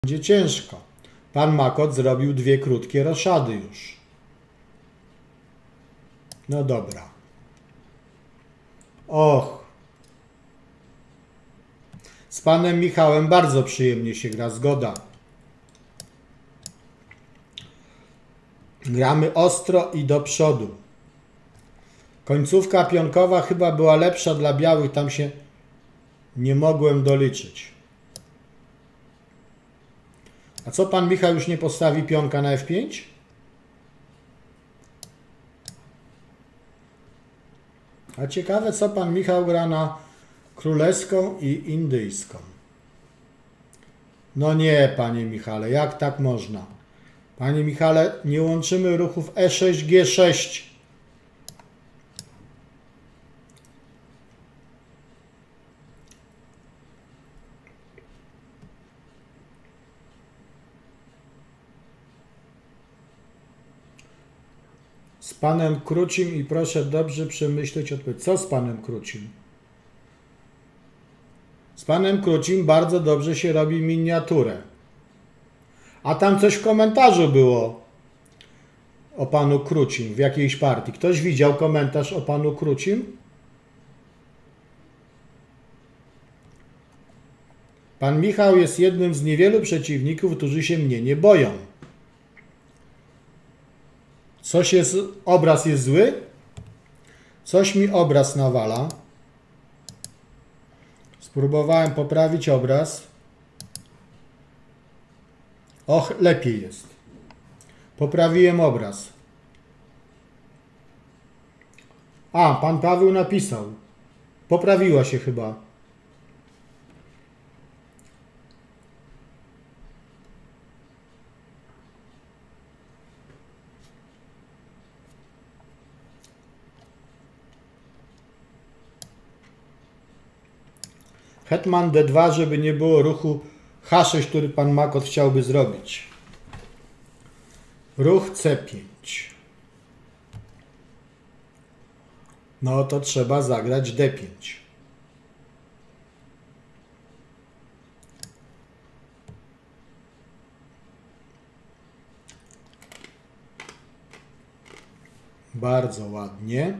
Będzie ciężko. Pan Makot zrobił 2 krótkie roszady już. No dobra. Och. Z panem Michałem bardzo przyjemnie się gra, zgoda. Gramy ostro i do przodu. Końcówka pionkowa chyba była lepsza dla białych, tam się nie mogłem doliczyć. A co pan Michał już nie postawi pionka na F5? A ciekawe, co pan Michał gra na królewską i indyjską. No nie, panie Michale, jak tak można? Panie Michale, nie łączymy ruchów E6, G6. Z panem Krucim i proszę dobrze przemyśleć odpowiedź. Co z panem Krucim? Z panem Krucim bardzo dobrze się robi miniaturę. A tam coś w komentarzu było o panu Krucim w jakiejś partii. Ktoś widział komentarz o panu Krucim? Pan Michał jest jednym z niewielu przeciwników, którzy się mnie nie boją. Coś jest, obraz jest zły? Coś mi obraz nawala. Spróbowałem poprawić obraz. Och, lepiej jest. Poprawiłem obraz. A, pan Paweł napisał. Poprawiła się chyba. Hetman D2, żeby nie było ruchu H6, który pan Makot chciałby zrobić. Ruch C5. No to trzeba zagrać D5. Bardzo ładnie.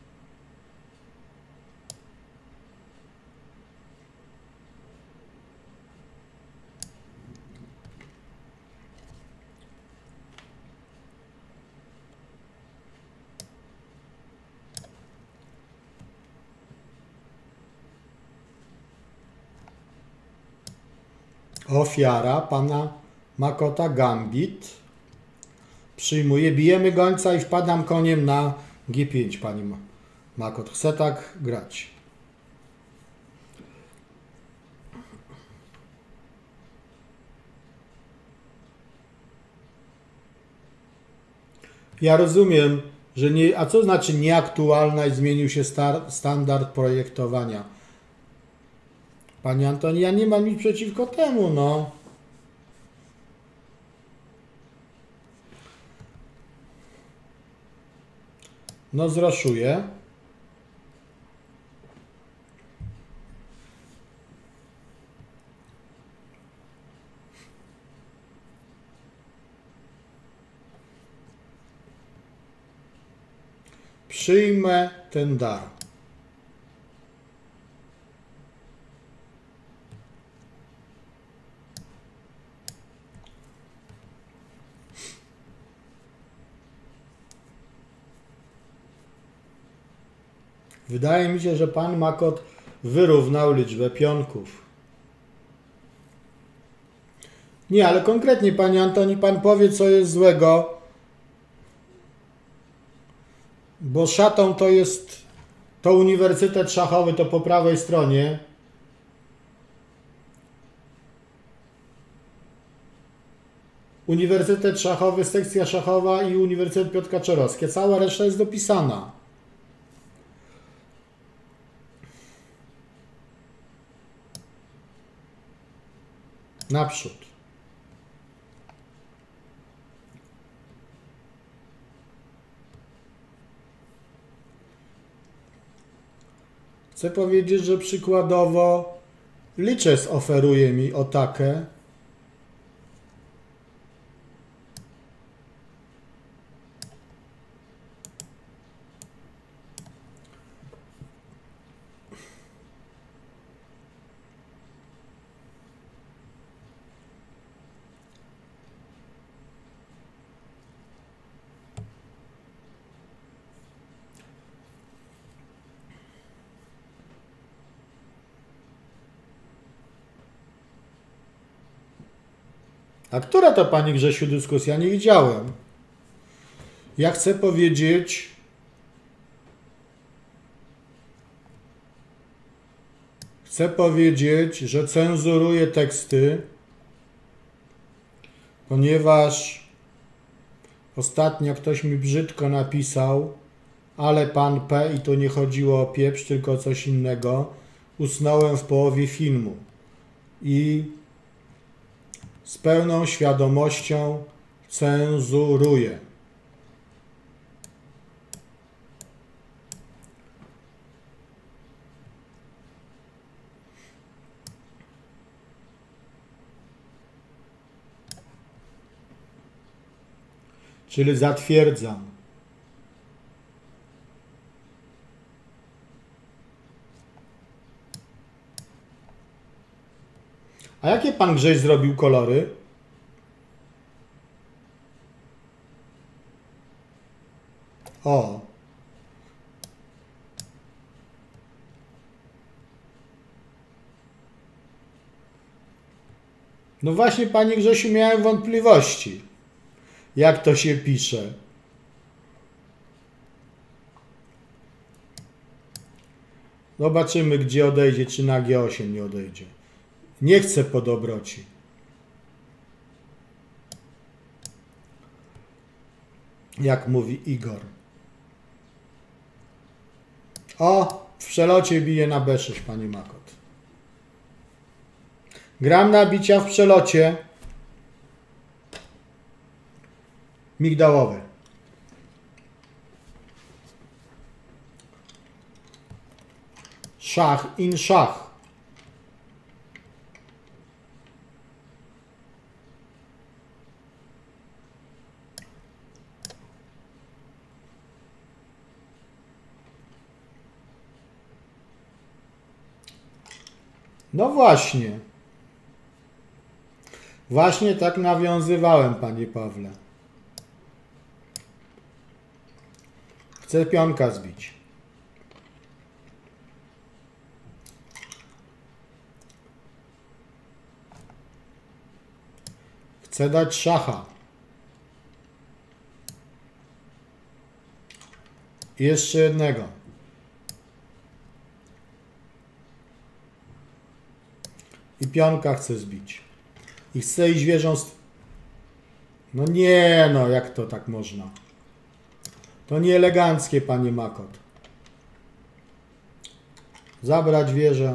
Ofiara pana Makota, gambit. Przyjmuję, bijemy gońca i wpadam koniem na G5, pani Makot. Chce tak grać. Ja rozumiem, że nie, a co znaczy nieaktualna i zmienił się standard projektowania? Panie Antoni, ja nie mam nic przeciwko temu, no. No zraszuję. Przyjmę ten dar. Wydaje mi się, że pan Makot wyrównał liczbę pionków. Nie, ale konkretnie, panie Antoni, pan powie, co jest złego, bo szatą to jest to uniwersytet szachowy, to po prawej stronie. Uniwersytet szachowy, sekcja szachowa i Uniwersytet Piotr Kaczorowski. Cała reszta jest dopisana. Naprzód. Chcę powiedzieć, że przykładowo Liczes oferuje mi atakę A która to pani Grzesiu dyskusja? Nie widziałem. Ja chcę powiedzieć, że cenzuruję teksty, ponieważ ostatnio ktoś mi brzydko napisał, ale pan P, i tu nie chodziło o pieprz, tylko o coś innego, usnąłem w połowie filmu. I z pełną świadomością cenzuruję. Czyli zatwierdzam. A jakie pan Grześ zrobił kolory? O. No właśnie, panie Grzesiu, miałem wątpliwości, jak to się pisze. Zobaczymy, gdzie odejdzie, czy na G8 nie odejdzie. Nie chcę po dobroci. Jak mówi Igor. O, w przelocie bije na B6, panie Makot. Gram na bicia w przelocie. Migdałowe. Szach in szach. No właśnie. Właśnie tak nawiązywałem, panie Pawle. Chcę pionka zbić. Chcę dać szacha. I jeszcze jednego. I pionka chcę zbić. I chcę iść wieżą z... No nie, no jak to tak można? To nie eleganckie, panie Makot. Zabrać wieżę.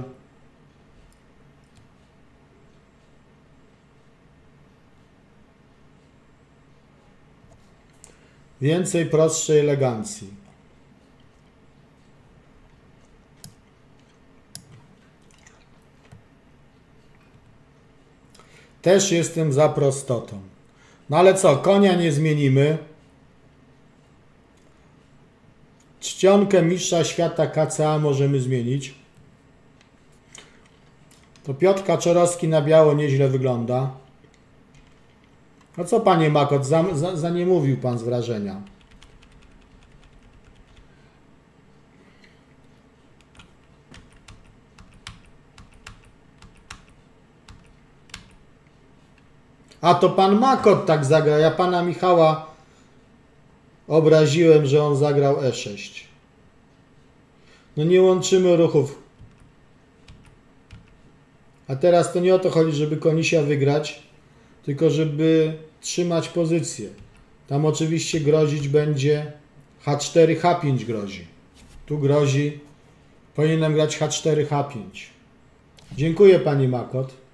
Więcej prostszej elegancji. Też jestem za prostotą. No ale co, konia nie zmienimy. Czcionkę mistrza świata KCA możemy zmienić. To Piotr Kaczorowski na biało nieźle wygląda. No co, panie Makot, za nie mówił pan z wrażenia. A to pan Makot tak zagrał. Ja pana Michała obraziłem, że on zagrał E6. No nie łączymy ruchów. A teraz to nie o to chodzi, żeby konisia wygrać, tylko żeby trzymać pozycję. Tam oczywiście grozić będzie H4, H5 grozi. Tu grozi, powinienem grać H4, H5. Dziękuję, pani Makot.